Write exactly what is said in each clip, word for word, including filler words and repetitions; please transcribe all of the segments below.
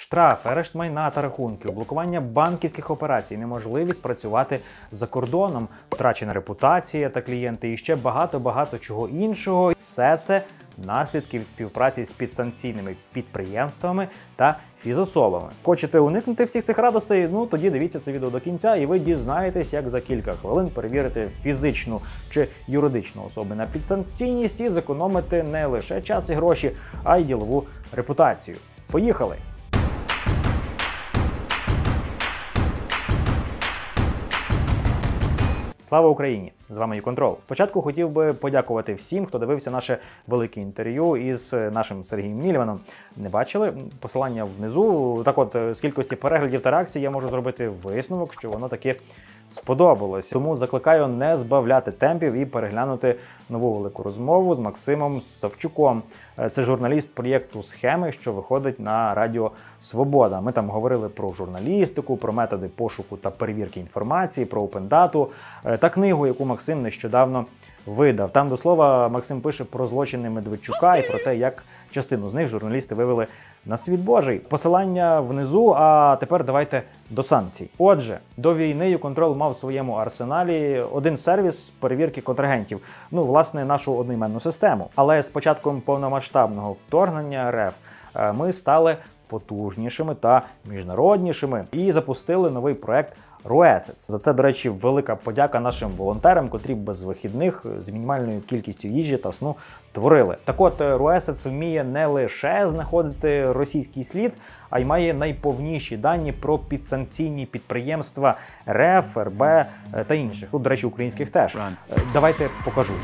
Штрафи, арешт майна та рахунків, блокування банківських операцій, неможливість працювати за кордоном, втрачена репутація та клієнти і ще багато-багато чого іншого. Все це наслідки від співпраці з підсанкційними підприємствами та фізособами. Хочете уникнути всіх цих радостей? Ну тоді дивіться це відео до кінця і ви дізнаєтесь, як за кілька хвилин перевірити фізичну чи юридичну особу на підсанкційність і зекономити не лише час і гроші, а й ділову репутацію. Поїхали! Слава Україні! З вами YouControl. Спочатку хотів би подякувати всім, хто дивився наше велике інтерв'ю із нашим Сергієм Мільваном. Не бачили? Посилання внизу. Так от, з кількості переглядів та реакцій я можу зробити висновок, що воно таки сподобалось. Тому закликаю не збавляти темпів і переглянути нову велику розмову з Максимом Савчуком. Це журналіст проєкту «Схеми», що виходить на Радіо Свобода. Ми там говорили про журналістику, про методи пошуку та перевірки інформації, про опендату та книгу, яку Максим нещодавно видав. Там, до слова, Максим пише про злочини Медведчука і про те, як частину з них журналісти вивели на світ Божий. Посилання внизу, а тепер давайте до санкцій. Отже, до війни YouControl мав в своєму арсеналі один сервіс перевірки контрагентів. Ну, власне, нашу одноіменну систему. Але з початком повномасштабного вторгнення РФ ми стали потужнішими та міжнароднішими і запустили новий проект Руесец. За це, до речі, велика подяка нашим волонтерам, котрі без вихідних з мінімальною кількістю їжі та сну творили. Так от, Руесец вміє не лише знаходити російський слід, а й має найповніші дані про підсанкційні підприємства РФ, РБ та інших. Тут, до речі, українських теж. Давайте покажу.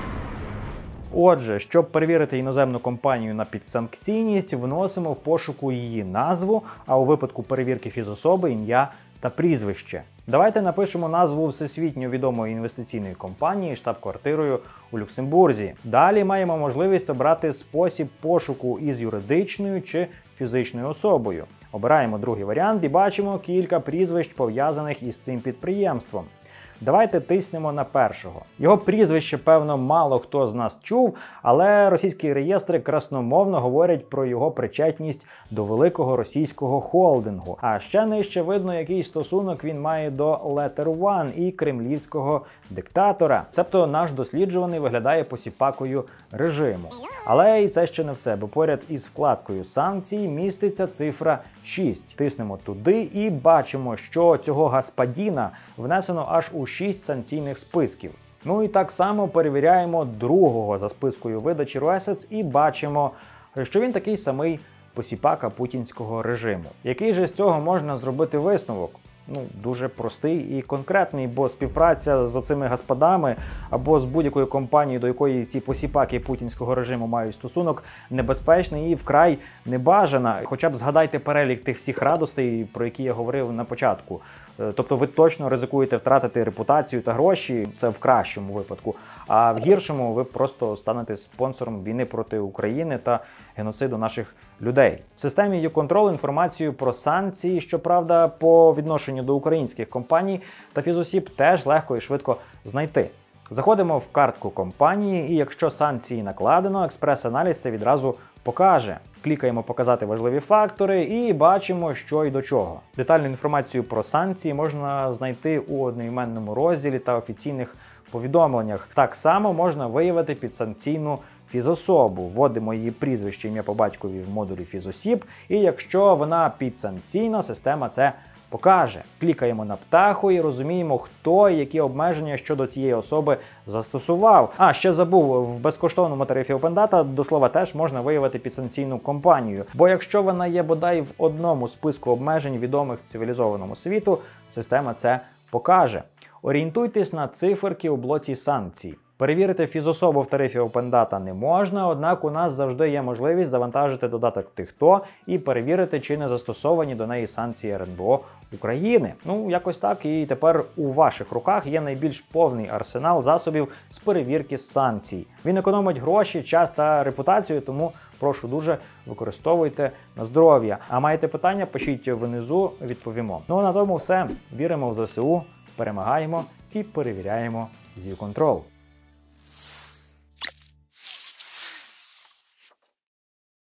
Отже, щоб перевірити іноземну компанію на підсанкційність, вносимо в пошуку її назву, а у випадку перевірки фізособи – ім'я та прізвище. Давайте напишемо назву всесвітньо відомої інвестиційної компанії штаб-квартирою у Люксембурзі. Далі маємо можливість обрати спосіб пошуку із юридичною чи фізичною особою. Обираємо другий варіант і бачимо кілька прізвищ, пов'язаних із цим підприємством. Давайте тиснемо на першого. Його прізвище, певно, мало хто з нас чув, але російські реєстри красномовно говорять про його причетність до великого російського холдингу. А ще нижче видно, який стосунок він має до Letter One і кремлівського диктатора. Себто наш досліджуваний виглядає посіпакою режиму. Але і це ще не все, бо поряд із вкладкою санкцій міститься цифра шість. Тиснемо туди і бачимо, що цього господіна внесено аж у шість санкційних списків. Ну і так само перевіряємо другого за спискою видачі Руесец і бачимо, що він такий самий посіпака путінського режиму. Який же з цього можна зробити висновок? Ну, дуже простий і конкретний, бо співпраця з оцими господами або з будь-якою компанією, до якої ці посіпаки путінського режиму мають стосунок, небезпечна і вкрай небажана. Хоча б згадайте перелік тих всіх радостей, про які я говорив на початку. Тобто ви точно ризикуєте втратити репутацію та гроші, це в кращому випадку, а в гіршому ви просто станете спонсором війни проти України та геноциду наших людей. В системі YouControl інформацію про санкції, щоправда, по відношенню до українських компаній та фізосіб теж легко і швидко знайти. Заходимо в картку компанії і якщо санкції накладено, експрес-аналіз це відразу покаже. Клікаємо «Показати важливі фактори» і бачимо, що й до чого. Детальну інформацію про санкції можна знайти у одноіменному розділі та офіційних повідомленнях. Так само можна виявити підсанкційну фізособу. Вводимо її прізвище, ім'я по батькові в модулі фізосіб, і якщо вона підсанкційна, система це покаже. Клікаємо на птаху і розуміємо, хто і які обмеження щодо цієї особи застосував. А, ще забув, в безкоштовному тарифі опендата, до слова, теж можна виявити підсанкційну компанію. Бо якщо вона є бодай в одному списку обмежень відомих цивілізованому світу, система це покаже. Орієнтуйтесь на циферки у блоці санкцій. Перевірити фізособу в тарифі опендата не можна, однак у нас завжди є можливість завантажити додаток Тихто і перевірити, чи не застосовані до неї санкції ер ен бе о України. Ну, якось так, і тепер у ваших руках є найбільш повний арсенал засобів з перевірки санкцій. Він економить гроші, час та репутацію, тому прошу дуже, використовуйте на здоров'я. А маєте питання, пишіть внизу, відповімо. Ну а на тому все. Віримо в зе се у, перемагаємо і перевіряємо з YouControl.